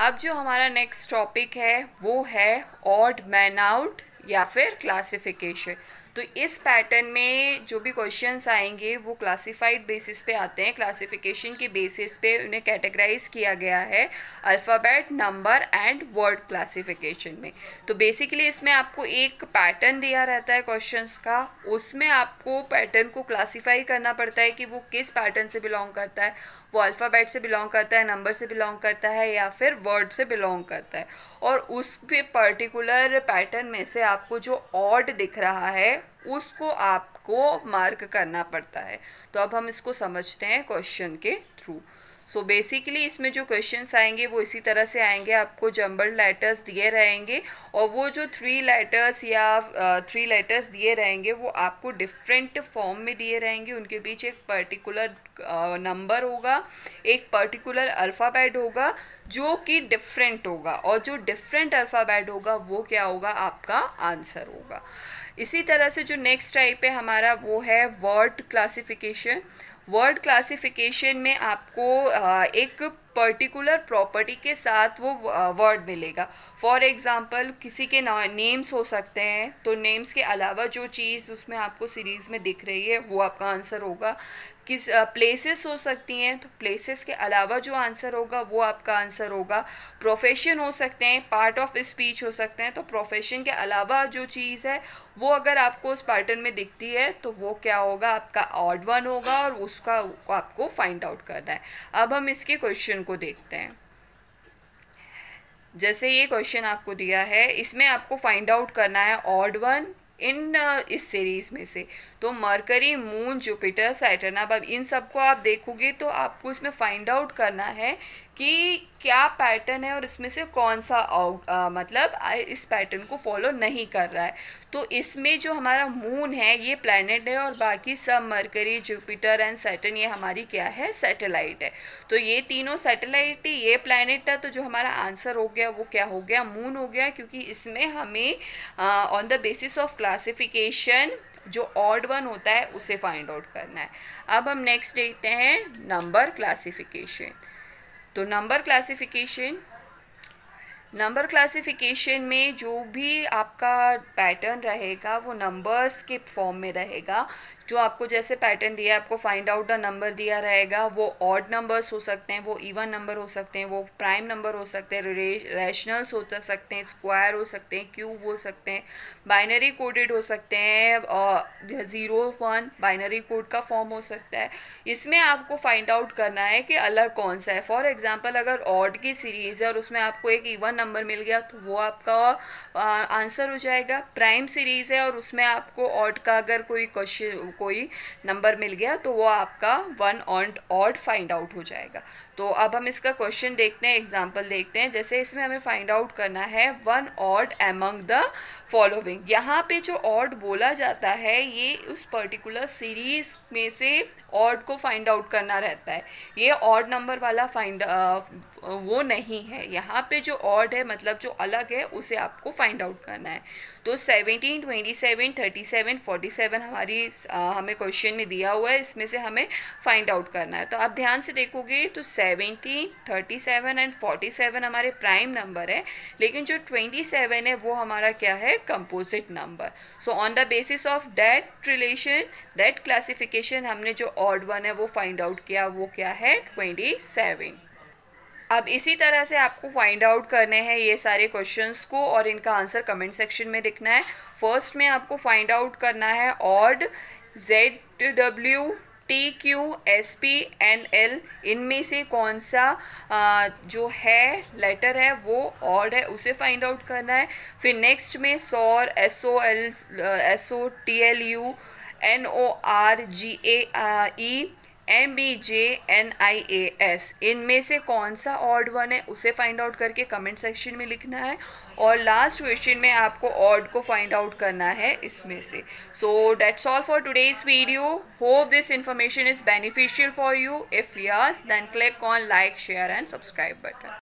अब जो हमारा नेक्स्ट टॉपिक है वो है ऑड मैन आउट या फिर क्लासिफिकेशन। तो इस पैटर्न में जो भी क्वेश्चंस आएंगे वो क्लासिफाइड बेसिस पे आते हैं। क्लासिफिकेशन के बेसिस पे उन्हें कैटेगराइज किया गया है alphabet, number and word classification में। तो बेसिकली इसमें आपको एक पैटर्न दिया रहता है क्वेश्चंस का, उसमें आपको पैटर्न को क्लासीफाई करना पड़ता है कि वो किस पैटर्न से बिलोंग करता है। वो अल्फ़ाबेट से बिलोंग करता है, नंबर से बिलोंग करता है या फिर वर्ड से बिलोंग करता है। और उस पर्टिकुलर पैटर्न में से आपको जो ऑड दिख रहा है उसको आपको मार्क करना पड़ता है। तो अब हम इसको समझते हैं क्वेश्चन के थ्रू। सो बेसिकली इसमें जो क्वेश्चंस आएंगे वो इसी तरह से आएंगे। आपको जंबल्ड लेटर्स दिए रहेंगे और वो जो थ्री लेटर्स दिए रहेंगे वो आपको डिफरेंट फॉर्म में दिए रहेंगे। उनके बीच एक पर्टिकुलर नंबर होगा, एक पर्टिकुलर अल्फ़ाबेट होगा जो कि डिफरेंट होगा, और जो डिफरेंट अल्फ़ाबेट होगा वो क्या होगा, आपका आंसर होगा। इसी तरह से जो नेक्स्ट टाइप है हमारा वो है वर्ड क्लासिफिकेशन। वर्ड क्लासिफिकेशन में आपको एक पर्टिकुलर प्रॉपर्टी के साथ वो वर्ड मिलेगा। फॉर एग्ज़ाम्पल किसी के नेम्स हो सकते हैं, तो नेम्स के अलावा जो चीज़ उसमें आपको सीरीज़ में दिख रही है वो आपका आंसर होगा। किस प्लेसेस हो सकती हैं, तो प्लेसेस के अलावा जो आंसर होगा वो आपका आंसर होगा। प्रोफेशन हो सकते हैं, पार्ट ऑफ स्पीच हो सकते हैं, तो प्रोफेशन के अलावा जो चीज़ है वो अगर आपको उस पैटर्न में दिखती है तो वो क्या होगा, आपका ऑड वन होगा और उसका आपको फाइंड आउट करना है। अब हम इसके क्वेश्चन को देखते हैं। जैसे ये क्वेश्चन आपको दिया है, इसमें आपको फाइंड आउट करना है ऑड वन इन इस सीरीज़ में से। तो मरकरी, मून, जुपिटर, सैटर्न, अब इन सबको आप देखोगे तो आपको इसमें फाइंड आउट करना है कि क्या पैटर्न है और इसमें से कौन सा मतलब इस पैटर्न को फॉलो नहीं कर रहा है। तो इसमें जो हमारा मून है ये प्लैनेट है और बाकी सब मरकरी, जुपिटर एंड सैटर्न ये हमारी क्या है, सैटेलाइट है। तो ये तीनों सैटेलाइट थी, ये प्लैनेट था। तो जो हमारा आंसर हो गया वो क्या हो गया, मून हो गया, क्योंकि इसमें हमें on the basis of classification जो ऑड वन होता है उसे फाइंड आउट करना है। अब हम नेक्स्ट देखते हैं नंबर क्लासिफिकेशन। तो नंबर क्लासिफिकेशन में जो भी आपका पैटर्न रहेगा वो नंबर्स के फॉर्म में रहेगा। जो आपको जैसे पैटर्न दिया है, आपको फाइंड आउट द नंबर दिया रहेगा, वो ऑड नंबर्स हो सकते हैं, वो इवन नंबर हो सकते हैं, वो प्राइम नंबर हो सकते हैं, रैशनल्स हो सकते हैं, स्क्वायर हो सकते हैं, क्यूब हो सकते हैं, बाइनरी कोडेड हो सकते हैं, 0-1 बाइनरी कोड का फॉर्म हो सकता है। इसमें आपको फाइंड आउट करना है कि अलग कौन सा है। फॉर एग्जांपल अगर ऑड की सीरीज़ है और उसमें आपको एक इवन नंबर मिल गया तो वो आपका आंसर हो जाएगा। प्राइम सीरीज़ है और उसमें आपको ऑड का अगर कोई नंबर मिल गया तो वो आपका वन ऑड फाइंड आउट हो जाएगा। तो अब हम इसका क्वेश्चन देखते हैं, एग्जांपल देखते हैं। जैसे इसमें हमें फाइंड आउट करना है one odd among the following. यहाँ पे जो ऑड बोला जाता है ये उस पर्टिकुलर सीरीज में से ऑड को फाइंड आउट करना रहता है। ये ऑड नंबर वाला वो नहीं है। यहाँ पे जो ऑड है मतलब जो अलग है उसे आपको फाइंड आउट करना है। तो 17, 27, 37, 47 हमें क्वेश्चन में दिया हुआ है, इसमें से हमें फाइंड आउट करना है। तो आप ध्यान से देखोगे तो 17, 37 एंड 47 हमारे प्राइम नंबर है, लेकिन जो 27 है वो हमारा क्या है, composite number. So on the basis of that relation, that classification, हमने जो ऑड वन है वो फाइंड आउट किया, वो क्या है, 27। अब इसी तरह से आपको फाइंड आउट करने हैं ये सारे क्वेश्चंस को और इनका आंसर कमेंट सेक्शन में लिखना है। फर्स्ट में आपको फाइंड आउट करना है ऑड ZWTQSPNL, इनमें से कौन सा जो है लेटर है वो ऑड है उसे फाइंड आउट करना है। फिर नेक्स्ट में SOR, SOTLU, NORGAE, MBJNIAS, इनमें से कौन सा ऑड वन है उसे फाइंड आउट करके कमेंट सेक्शन में लिखना है। और लास्ट क्वेश्चन में आपको ऑड को फाइंड आउट करना है इसमें से। So that's all for today's video. Hope this information is beneficial for you. If yes, then click on like, share and subscribe button.